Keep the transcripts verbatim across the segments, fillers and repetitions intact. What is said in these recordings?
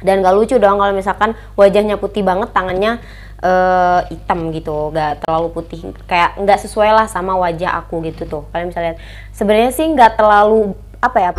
Dan gak lucu dong kalau misalkan wajahnya putih banget, tangannya uh, hitam gitu, gak terlalu putih, kayak nggak sesuai lah sama wajah aku gitu tuh. Kalian bisa lihat, sebenarnya sih nggak terlalu apa ya.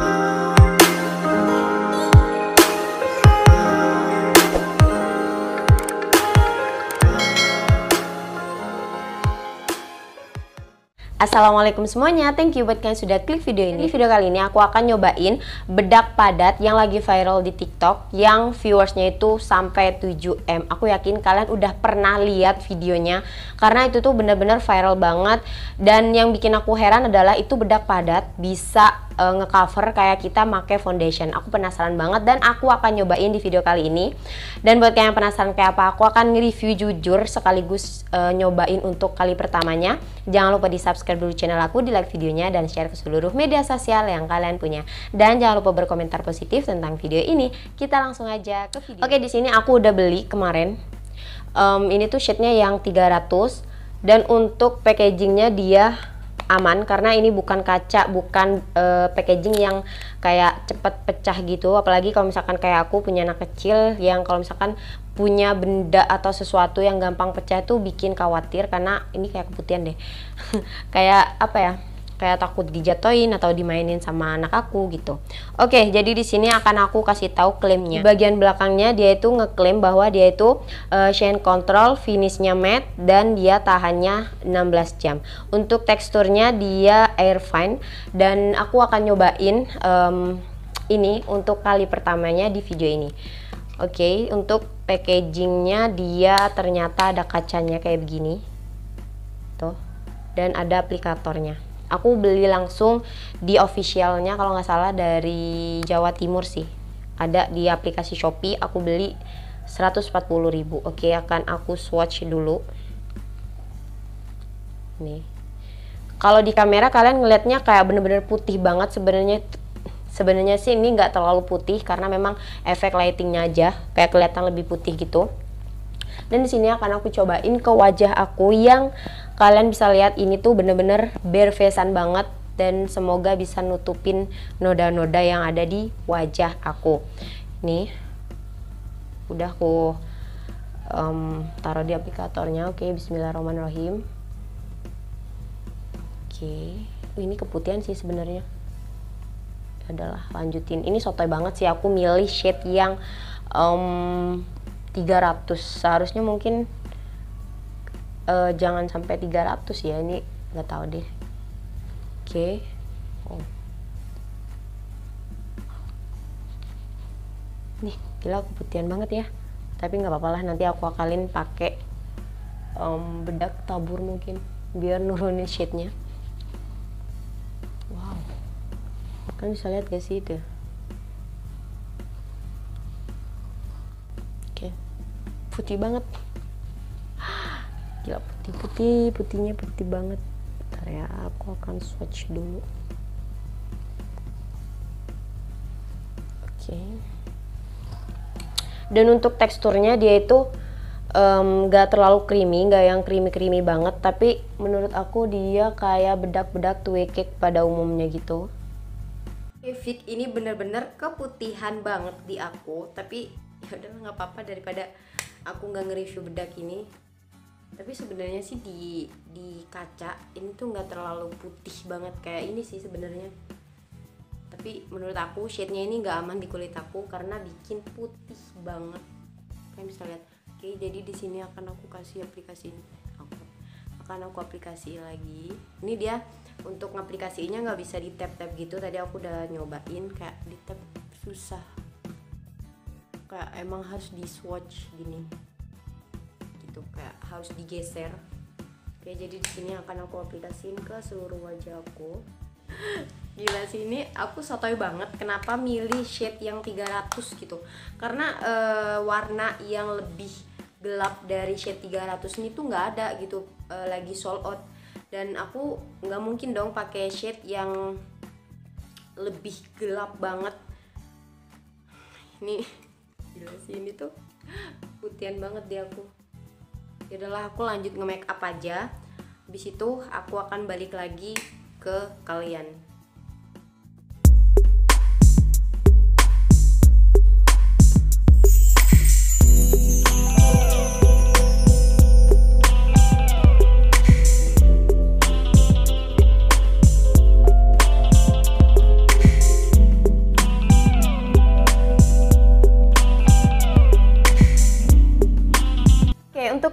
Assalamualaikum semuanya, thank you buat kalian sudah klik video ini. Di video kali ini aku akan nyobain bedak padat yang lagi viral di TikTok, yang viewersnya itu sampai tujuh M. Aku yakin kalian udah pernah lihat videonya, karena itu tuh bener-bener viral banget. Dan yang bikin aku heran adalah itu bedak padat bisa uh, ngecover kayak kita pakai foundation. Aku penasaran banget dan aku akan nyobain di video kali ini. Dan buat kalian yang penasaran kayak apa, aku akan nge-review jujur sekaligus uh, nyobain untuk kali pertamanya. Jangan lupa di subscribe dulu channel aku, di like videonya, dan share ke seluruh media sosial yang kalian punya. Dan jangan lupa berkomentar positif tentang video ini. Kita langsung aja ke video. Oke, di sini aku udah beli kemarin. Um, ini tuh shade-nya yang tiga ratus, dan untuk packagingnya dia aman karena ini bukan kaca, bukan uh, packaging yang kayak cepet pecah gitu. Apalagi kalau misalkan kayak aku punya anak kecil yang kalau misalkan punya benda atau sesuatu yang gampang pecah itu bikin khawatir, karena ini kayak keputihan deh. Kayak apa ya, kayak takut dijatoin atau dimainin sama anak aku gitu. Oke, jadi di sini akan aku kasih tahu klaimnya. Di bagian belakangnya dia itu ngeklaim bahwa dia itu uh, shine control, finishnya matte, dan dia tahannya enam belas jam. Untuk teksturnya dia air fine, dan aku akan nyobain um, ini untuk kali pertamanya di video ini. Oke, okay, untuk packagingnya dia ternyata ada kacanya kayak begini tuh, dan ada aplikatornya. Aku beli langsung di officialnya kalau nggak salah dari Jawa Timur sih, ada di aplikasi Shopee. Aku beli seratus empat puluh ribu. Oke, okay, akan aku swatch dulu nih. Kalau di kamera kalian ngelihatnya kayak bener-bener putih banget. Sebenarnya Sebenarnya sih ini nggak terlalu putih karena memang efek lightingnya aja kayak kelihatan lebih putih gitu. Dan di sini akan aku cobain ke wajah aku, yang kalian bisa lihat ini tuh bener-bener bare face-an banget, dan semoga bisa nutupin noda-noda yang ada di wajah aku. Nih, udah aku um, taruh di aplikatornya. Oke, bismillahirrahmanirrahim. Oke, ini keputihan sih sebenarnya. Adalah lanjutin, ini sotoy banget sih, aku milih shade yang um, tiga ratus. Seharusnya mungkin uh, jangan sampai tiga ratus ya, ini nggak tahu deh. Oke, okay. Oh. Nih gila keputihan banget ya, tapi nggak apa-apa lah, nanti aku akalin pakai um, bedak tabur mungkin biar nurunin shade-nya. Kan bisa lihat gak sih itu? Oke, putih banget. Gila, putih-putih, putihnya putih banget. Bentar ya, aku akan swatch dulu. Oke. Dan untuk teksturnya dia itu um, gak terlalu creamy, gak yang creamy-creamy banget, tapi menurut aku dia kayak bedak-bedak tue cake pada umumnya gitu. Fit ini bener-bener keputihan banget di aku, tapi ya udah nggak apa-apa daripada aku nggak nge-review bedak ini. Tapi sebenarnya sih di di kaca ini tuh nggak terlalu putih banget kayak ini sih sebenarnya. Tapi menurut aku shade-nya ini nggak aman di kulit aku karena bikin putih banget. Kalian bisa lihat. Oke, jadi di sini akan aku kasih aplikasi ini. Aku akan aku aplikasi lagi. Ini dia. Untuk ngaplikasinya nggak bisa di tap-tap gitu, tadi aku udah nyobain kayak di tap susah, kayak emang harus di swatch gini gitu, kayak harus digeser. Oke, jadi di sini akan aku aplikasiin ke seluruh wajah aku. Gila sih, ini aku sotoy banget kenapa milih shade yang tiga ratus gitu, karena uh, warna yang lebih gelap dari shade tiga ratus ini tuh nggak ada gitu, uh, lagi sold out. Dan aku nggak mungkin dong pakai shade yang lebih gelap banget. Ini gila sih, ini tuh putihan banget di aku. Ya udahlah, aku lanjut nge-make up aja. Habis itu aku akan balik lagi ke kalian.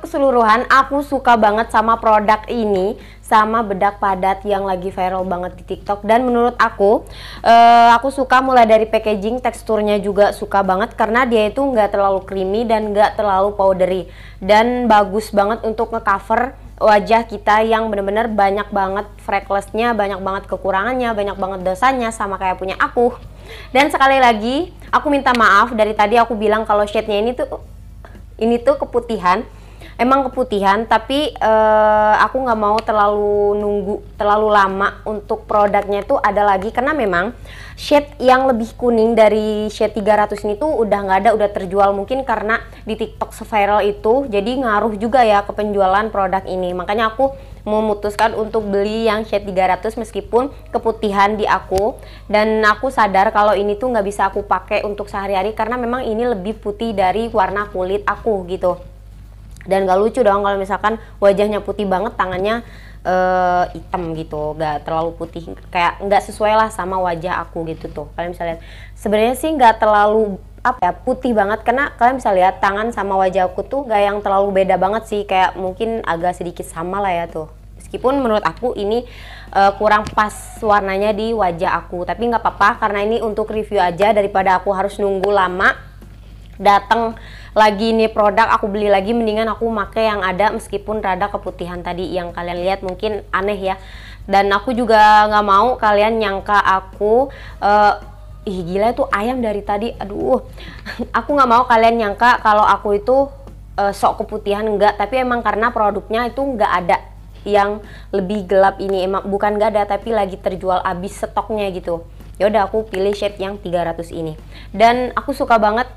Keseluruhan aku suka banget sama produk ini, sama bedak padat yang lagi viral banget di TikTok. Dan menurut aku, uh, aku suka mulai dari packaging, teksturnya juga suka banget karena dia itu nggak terlalu creamy dan nggak terlalu powdery. Dan bagus banget untuk ngecover wajah kita yang bener-bener banyak banget freckles-nya, banyak banget kekurangannya, banyak banget dosanya, sama kayak punya aku. Dan sekali lagi, aku minta maaf dari tadi aku bilang kalau shade-nya ini tuh ini tuh keputihan. Emang keputihan, tapi uh, aku nggak mau terlalu nunggu terlalu lama untuk produknya itu ada lagi, karena memang shade yang lebih kuning dari shade tiga ratus ini tuh udah nggak ada, udah terjual. Mungkin karena di TikTok seviral itu, jadi ngaruh juga ya ke penjualan produk ini. Makanya aku memutuskan untuk beli yang shade tiga ratus meskipun keputihan di aku, dan aku sadar kalau ini tuh nggak bisa aku pakai untuk sehari-hari karena memang ini lebih putih dari warna kulit aku gitu. Dan gak lucu dong kalau misalkan wajahnya putih banget, tangannya uh, hitam gitu, gak terlalu putih, kayak nggak sesuai lah sama wajah aku gitu tuh. Kalian bisa lihat, sebenarnya sih nggak terlalu apa ya putih banget, karena kalian bisa lihat tangan sama wajah aku tuh gak yang terlalu beda banget sih, kayak mungkin agak sedikit sama lah ya tuh. Meskipun menurut aku ini uh, kurang pas warnanya di wajah aku, tapi nggak apa-apa karena ini untuk review aja, daripada aku harus nunggu lama datang lagi nih produk aku beli lagi, mendingan aku pakai yang ada meskipun rada keputihan tadi yang kalian lihat mungkin aneh ya. Dan aku juga nggak mau kalian nyangka aku uh, ih gila itu ayam dari tadi, aduh aku nggak mau kalian nyangka kalau aku itu uh, sok keputihan, enggak, tapi emang karena produknya itu nggak ada yang lebih gelap ini, emang bukan nggak ada tapi lagi terjual habis stoknya gitu. Ya udah aku pilih shade yang tiga ratus ini, dan aku suka banget.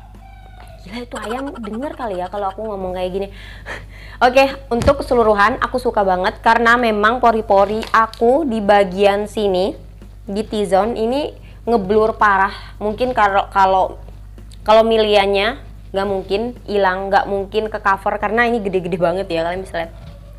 Gila itu ayam denger kali ya kalau aku ngomong kayak gini. Oke, okay, untuk keseluruhan aku suka banget karena memang pori-pori aku di bagian sini di T-zone ini ngeblur parah. Mungkin kalau kalau kalau miliannya nggak mungkin hilang, nggak mungkin ke cover karena ini gede-gede banget ya, kalian bisa lihat.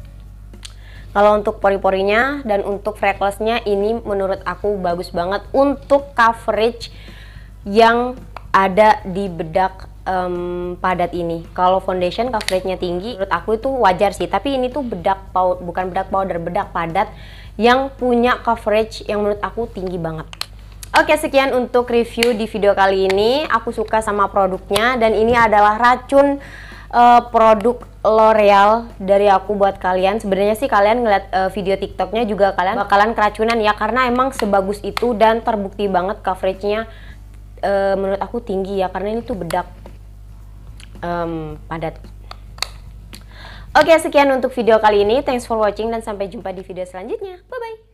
Kalau untuk pori-porinya dan untuk freckles-nya ini menurut aku bagus banget untuk coverage yang ada di bedak um, padat ini. Kalau foundation coveragenya tinggi, menurut aku itu wajar sih. Tapi ini tuh bedak powder, bukan bedak powder, bedak padat yang punya coverage yang menurut aku tinggi banget. Oke, sekian untuk review di video kali ini. Aku suka sama produknya, dan ini adalah racun uh, produk L'Oreal dari aku buat kalian. Sebenarnya sih kalian ngeliat uh, video TikToknya juga kalian bakalan keracunan ya, karena emang sebagus itu dan terbukti banget coveragenya. Uh, menurut aku tinggi ya, karena ini tuh bedak um, padat. Oke, sekian untuk video kali ini. Thanks for watching dan sampai jumpa di video selanjutnya. Bye bye.